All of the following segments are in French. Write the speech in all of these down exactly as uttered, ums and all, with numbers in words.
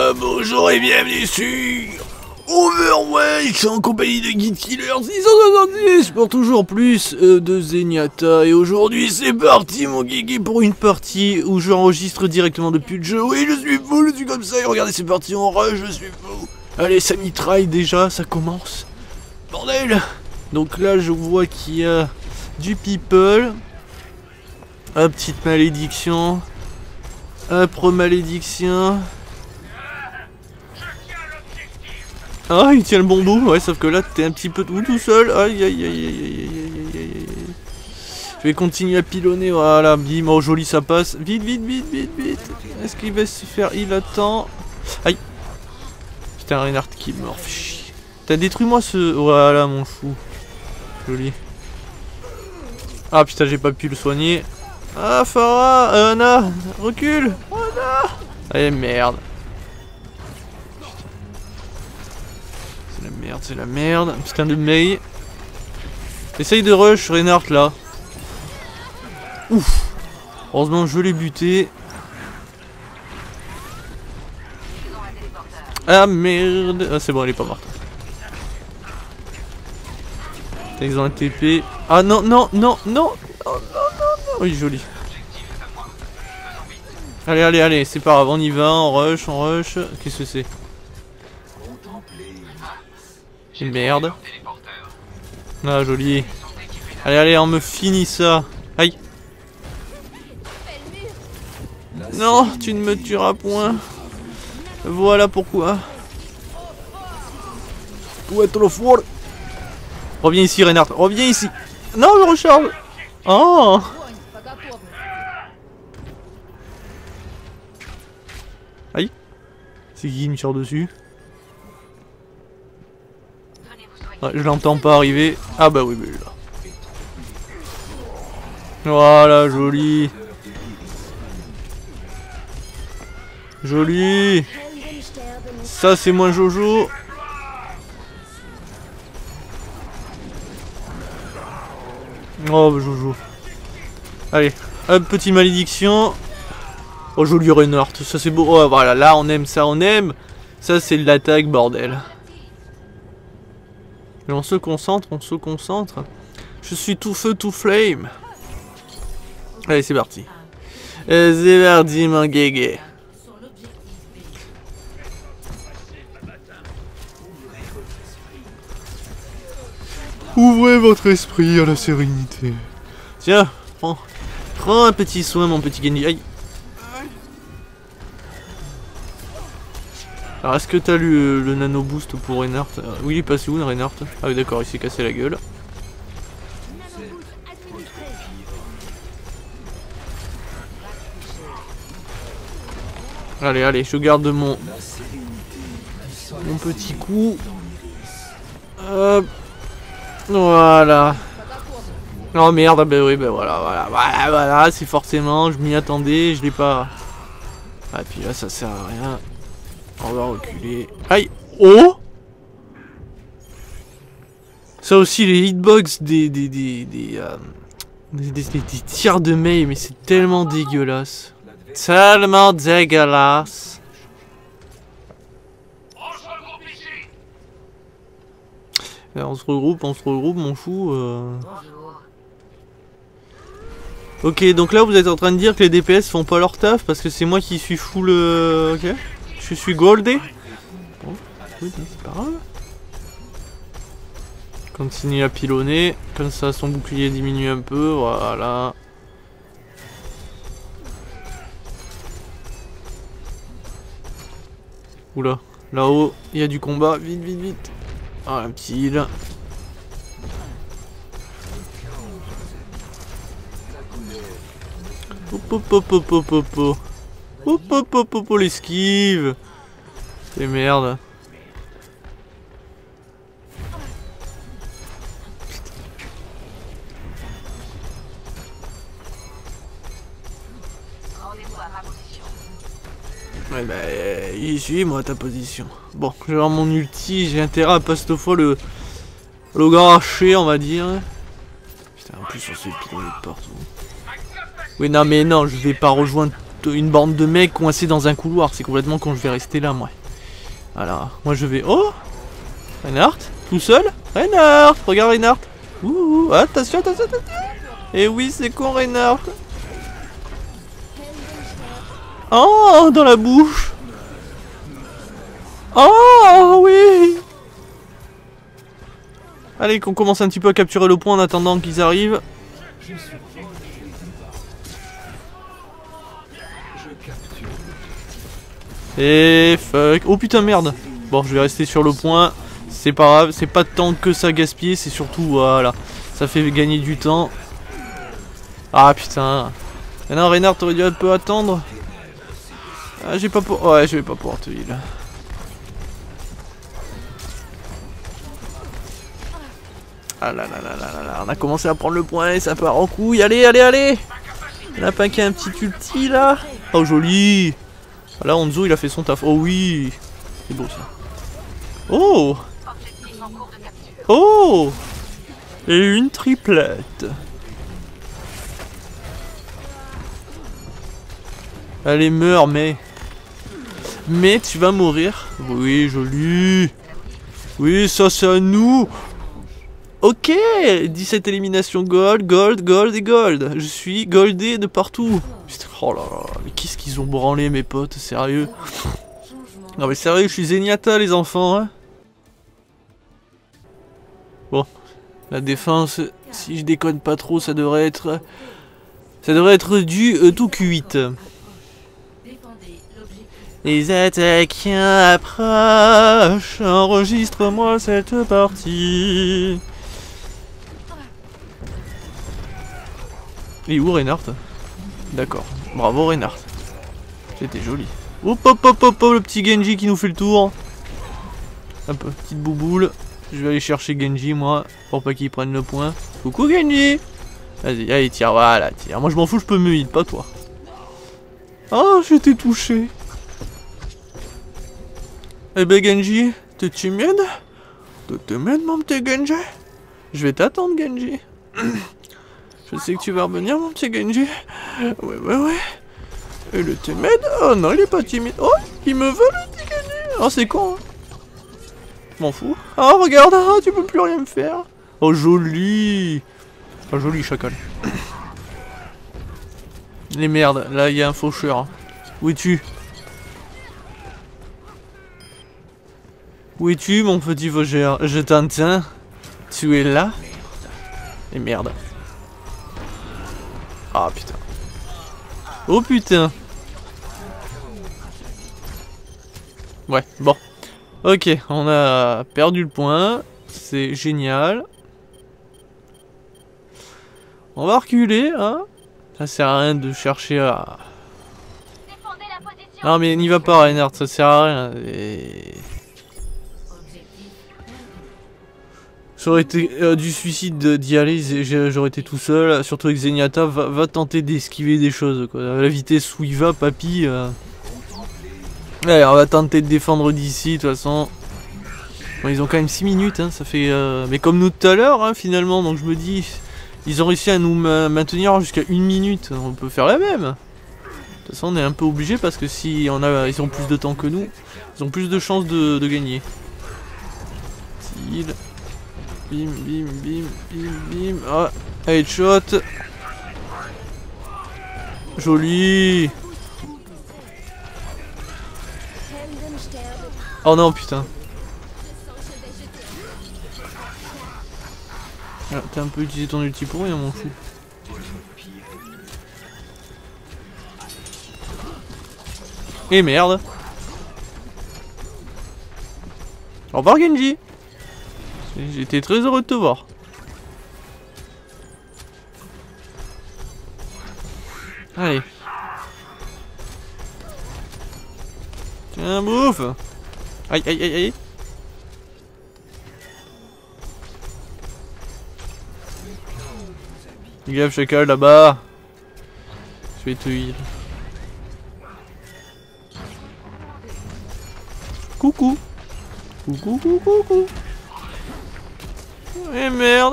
Euh, bonjour et bienvenue sur Overwatch en compagnie de Guide Killer six cent soixante-dix pour toujours plus euh, de Zenyatta. Et aujourd'hui c'est parti mon Guigui pour une partie où j'enregistre directement depuis le jeu. Oui, je suis fou, je suis comme ça et regardez, c'est parti en rush, je suis fou. Allez, ça mitraille déjà, ça commence. Bordel. Donc là je vois qu'il y a du people. Hop, petite malédiction. Hop, malédiction. Ah, il tient le bon bout. Ouais, sauf que là, t'es un petit peu tout, tout seul. Aïe, aïe, aïe, aïe, aïe, aïe, aïe, aïe. Je vais continuer à pilonner. Voilà, bim, oh joli, ça passe. Vite, vite, vite, vite, vite. Est-ce qu'il va se faire? Il attend. Aïe. Putain, Reinhardt qui est mort. T'as détruit moi ce... Voilà, mon fou. Joli. Ah, putain, j'ai pas pu le soigner. Ah, Farah, euh, Anna, recule. Oh, Anna. Allez, merde. C'est la merde, c'est la merde. Putain de Mei. Essaye de rush Reinhardt là. Ouf. Heureusement je l'ai buté. Ah merde. Ah c'est bon, elle est pas morte. Ils ont un T P. Ah non, non, non, non. Oh, non, non, non. Oui, joli. Allez, allez, allez, c'est pas grave, on y va, on rush, on rush. Qu'est-ce que c'est? Merde. Ah, joli. Allez, allez, on me finit ça. Aïe. Non, tu ne me tueras point. Voilà pourquoi. Où est trop fort? Reviens ici, Reinhardt. Reviens ici. Non, je recharge. Oh. Aïe. C'est qui qui me tire dessus? Ouais, je l'entends pas arriver. Ah bah oui, mais là. Voilà, joli. Joli. Ça c'est moins Jojo. Oh bah Jojo. Allez, hop, petite malédiction. Oh joli Reinhardt, ça c'est beau. Oh voilà, là on aime ça, on aime. Ça c'est de l'attaque, bordel. Et on se concentre, on se concentre. Je suis tout feu, tout flame. Allez, c'est parti. C'est parti, mon guégué. Ouvrez votre esprit à la sérénité. Tiens, prends, prends un petit soin, mon petit Genji. Aïe. Alors, est-ce que t'as le, le nano boost pour Reinhardt? Oui, il est passé où, Reinhardt? Ah oui, d'accord, il s'est cassé la gueule. Allez, allez, je garde mon... Mon petit coup. Hop. Voilà. Oh merde, bah oui, bah voilà, voilà, voilà, voilà, c'est forcément, je m'y attendais, je l'ai pas... Ah, puis là, ça sert à rien. On va reculer. Aïe. Oh. Ça aussi, les hitbox des... Des... Des... Des, euh, des, des, des, des tirs de Mei, mais c'est tellement dégueulasse. Tellement dégueulasse. Et on se regroupe, on se regroupe, mon fou. Euh... Ok, donc là vous êtes en train de dire que les D P S font pas leur taf parce que c'est moi qui suis full... Euh... Ok. Je suis goldé. Bon, oui, c'est pas grave. Continue à pilonner. Comme ça son bouclier diminue un peu. Voilà. Oula, là-haut, il y a du combat. Vite, vite, vite. Ah, un petit heal. Hop, hop, hop, hop, hop, hop, hop. Hop, hop, hop, hop, l'esquive. C'est merde. Ouais bah, euh, y suis moi ta position. Bon, je vais avoir mon ulti, j'ai intérêt à pas cette fois le... Le garacher, on va dire. Putain, en plus on se fait pilonner de partout. Oui, non mais non, je vais pas rejoindre une bande de mecs coincés dans un couloir, c'est complètement con, je vais rester là moi. Voilà, moi je vais... Oh, Reinhardt, tout seul. Reinhardt, regarde Reinhardt. Ouh, attention, attention, attention. Et oui, c'est con Reinhardt. Oh, dans la bouche. Oh, oui. Allez, qu'on commence un petit peu à capturer le point en attendant qu'ils arrivent. Et fuck. Oh putain, merde. Bon, je vais rester sur le point. C'est pas grave, c'est pas tant que ça gaspiller, c'est surtout, voilà. Ça fait gagner du temps. Ah putain. Et non, Reinhardt, t'aurais dû un peu attendre. Ah, j'ai pas pour... Ouais, je vais pas pouvoir te heal. Ah là là là là là là, on a commencé à prendre le point et ça part en couille. Allez, allez, allez. Il y en a pas qui a un petit ulti là. Oh, joli. Là, Hanzo, il a fait son taf. Oh oui. C'est beau ça. Oh. Oh. Et une triplette. Allez, meurs, mais... Mais tu vas mourir. Oui, joli. Oui, ça c'est à nous. Ok, dix-sept éliminations gold, gold, gold et gold. Je suis goldé de partout. Putain, oh là là, mais qu'est-ce qu'ils ont branlé mes potes, sérieux. Non mais sérieux, je suis Zenyatta les enfants, hein. Bon, la défense, si je déconne pas trop, ça devrait être... Ça devrait être du euh, tout Q huit. Les attaquants approchent, enregistre-moi cette partie. Et où Reinhardt? D'accord, bravo Reinhardt. C'était joli. Hop hop hop hop hop, le petit Genji qui nous fait le tour. Un peu, petite bouboule. Je vais aller chercher Genji moi, pour pas qu'il prenne le point. Coucou Genji. Vas-y, allez tire, voilà, tire. Moi je m'en fous, je peux me heal, pas toi. Oh, j'étais touché. Eh ben Genji, t'es timide? T'es timide mon petit Genji? Je vais t'attendre Genji. Je sais que tu vas revenir mon petit Genji. Ouais ouais ouais. Et le timide? Oh non, il est pas timide. Oh, il me veut le petit Genji. Oh c'est con hein. Je m'en fous. Oh regarde, oh, tu peux plus rien me faire. Oh joli. Oh joli chacal. Les merdes, là il y a un faucheur. Où es-tu? Où es-tu mon petit faucheur? Je t'entends. Tu es là? Et merde. Ah putain. Oh putain. Ouais, bon. Ok, on a perdu le point. C'est génial. On va reculer, hein. Ça sert à rien de chercher à... Non mais n'y va pas Reinhardt, ça sert à rien. Et... J'aurais été euh, du suicide d'y aller, j'aurais été tout seul, surtout avec Zenyatta, va, va tenter d'esquiver des choses quoi. À la vitesse où il va, papy. Euh... Allez, on va tenter de défendre d'ici, de toute façon. Bon, ils ont quand même six minutes, hein, ça fait... Euh... Mais comme nous tout à l'heure, hein, finalement, donc je me dis... Ils ont réussi à nous ma maintenir jusqu'à une minute, on peut faire la même. De toute façon, on est un peu obligé parce que si on a, ils ont plus de temps que nous, ils ont plus de chances de, de gagner. Bim, bim, bim, bim, bim. Ah, headshot. Joli. Oh non, putain. Ah, t'as un peu utilisé ton ulti pour rien, mon fou. Et merde. Au revoir Genji. J'étais très heureux de te voir. Allez. Tiens, bouffe. Aïe, aïe, aïe, aïe. Fais gaffe, chacal, là-bas. Je vais te heal. Coucou. Coucou, coucou, coucou. Eh merde.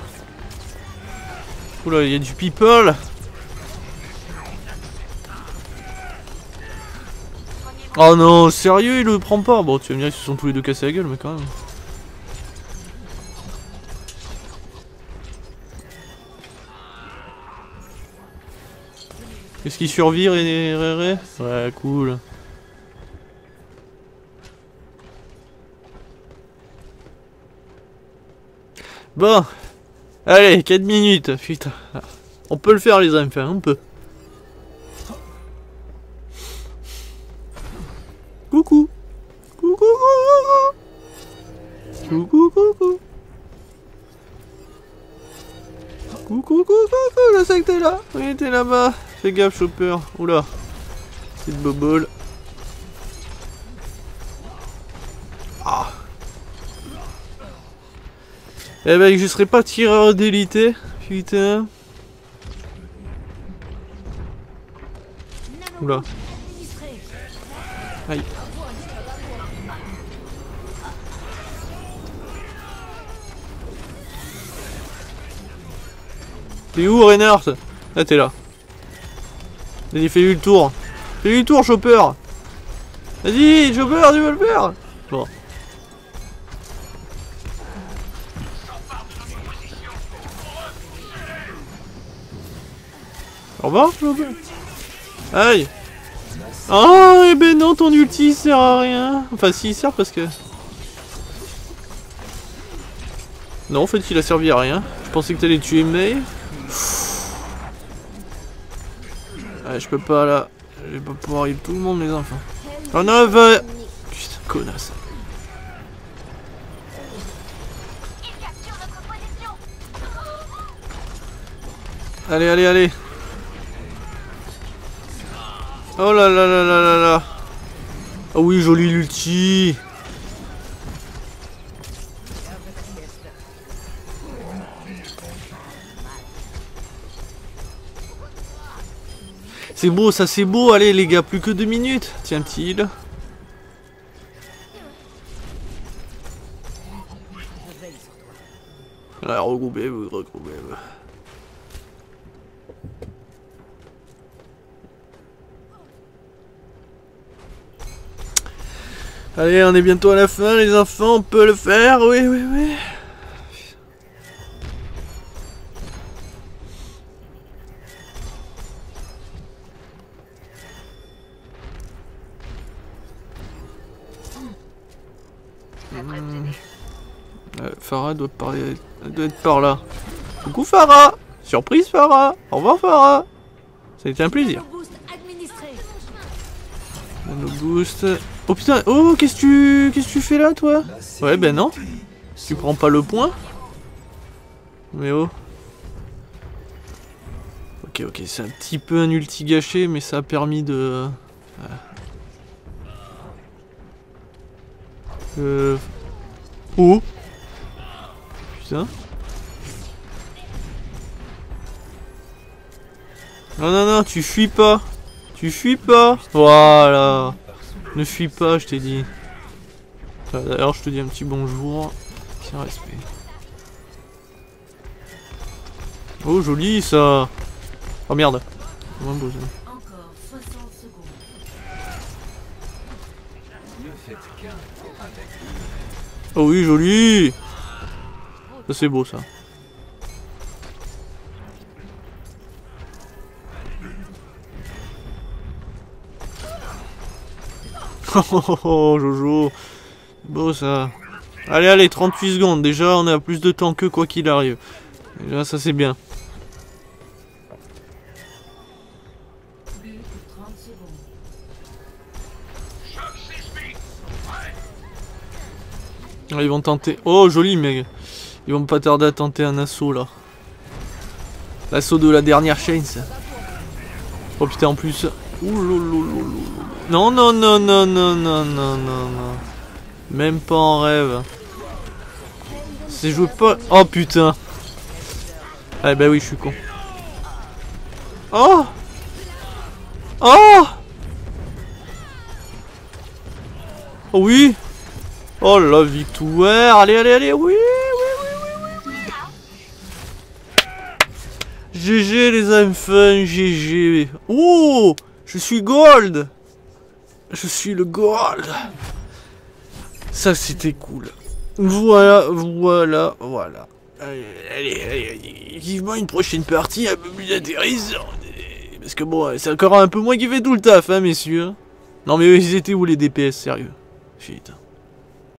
Oula, il y a du people. Oh non, sérieux, il le prend pas. Bon, tu vas me dire qu'ils se sont tous les deux cassés la gueule, mais quand même. Est-ce qu'il survit, Ré Ré? Ouais, cool. Bon. Allez, quatre minutes. Putain. On peut le faire, les enfants, on peut. Coucou. Coucou, coucou. Coucou, coucou. Coucou, coucou, coucou, le sac t'es là. Oui, t'es là-bas. Fais gaffe, Chopper. Oula. Petite bobole. Ah. Eh ben, je serais pas tireur d'élité. Putain. Oula. Aïe. T'es où, Reinhardt? Ah, t'es là. Vas-y, fais-lui le tour. Fais-lui le tour, Chopper. Vas-y, Chopper, tu veux le faire? Bon. Au revoir, Chopper. Aïe. Oh, eh ben non, ton ulti sert à rien. Enfin, si, il sert parce que... Non, en fait, il a servi à rien. Je pensais que t'allais tuer Mei. Ah, je peux pas là. Je vais pas pouvoir heal tout le monde, les enfants. Oh non, va. Putain, connasse. Allez, allez, allez. Oh là là là là là là. Ah oui, joli l'ulti. C'est beau, ça c'est beau. Allez les gars, plus que deux minutes. Tiens, petit heal. Là, regroupez-vous, regroupez-vous. Allez, on est bientôt à la fin, les enfants. On peut le faire. Oui, oui, oui. Euh, Pharah doit parler, elle doit être par là. Coucou Pharah. Surprise Pharah. Au revoir Pharah. Ça a été un plaisir. Nano boost. Oh putain. Oh, qu'est-ce que tu qu'est-ce que tu fais là toi? Ouais ben non. Tu prends pas le point. Mais oh. Ok ok, c'est un petit peu un ulti gâché, mais ça a permis de. Voilà. Euh. Oh. Putain. Non, non, non, tu fuis pas. Tu fuis pas. Voilà. Ne fuis pas, je t'ai dit. D'ailleurs, je te dis un petit bonjour. Tiens, respect. Oh, joli ça. Oh merde. Oh, beau, ça. Encore soixante secondes. Oh oui, joli. Ça c'est beau ça. Oh, oh, oh Jojo. Beau ça. Allez, allez, trente-huit secondes. Déjà, on a plus de temps que quoi qu'il arrive. Déjà, ça c'est bien. Ils vont tenter. Oh, joli, mais ils vont pas tarder à tenter un assaut là. L'assaut de la dernière chaîne, ça. Oh putain, en plus. Ouh, non, non, non, non, non, non, non, non, non. Même pas en rêve. C'est joué pas. Oh putain. Ah bah oui, je suis con. Oh. Oh. Oh oui. Oh la victoire. Allez, allez, allez. Oui, oui, oui, oui, oui. G G les enfants, G G. Oh, je suis gold. Je suis le Goral. Ça, c'était cool. Voilà, voilà, voilà. Allez, allez, allez, vivement une prochaine partie un peu plus intéressante. Parce que bon, c'est encore un peu moins qui fait tout le taf, hein, messieurs. Non mais eux, ils étaient où les D P S, sérieux? Putain.